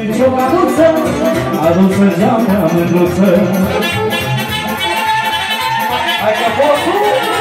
nicio canuță, adusă geamea mândruță. Hai că poți!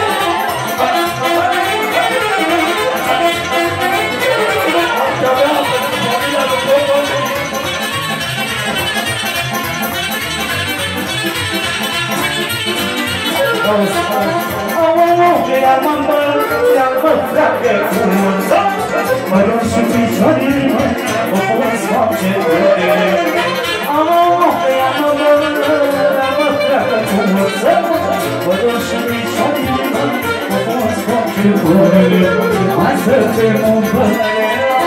Iar mă îmbăl, iar mă freacă cu mânță, mă rog și piciorii, mă poți face grele. Iar mă îmbăl, iar mă freacă cu mânță, mă rog și piciorii, mă poți face grele. Hai să fim îmbălele,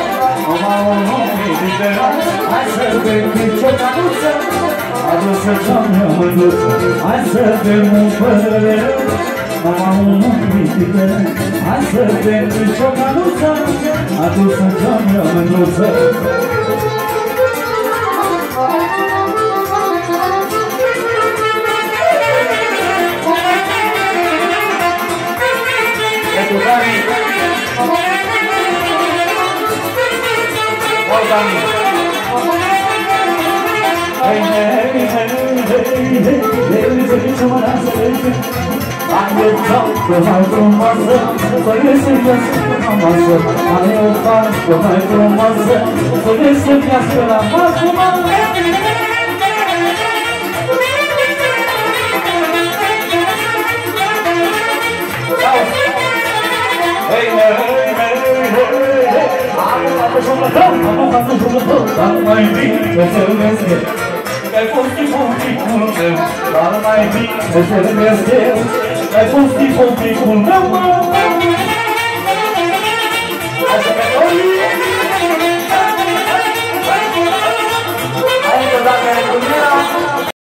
hai să fim nicio canuță, adusă geamea mândruță. Hai să fim îmbălele, mama unul critică, hai să fim nicio canuță, adusă geamea mândruță. Pentru Dani, mult Dani. Hei, hei, hei, hei, hei, hei, ce mă lasă, hei, ai o fată mai frumoasă, să-i se viască la masă. Ai o fată mai frumoasă, să-i se viască la masă. Hei, hei, hei, hei, hei, am o fată jumătă, dar mai bine să vezi eu. Ai fost timpul meu, dar mai bine să vezi eu. Ai fost timpul meu, mă! Hai să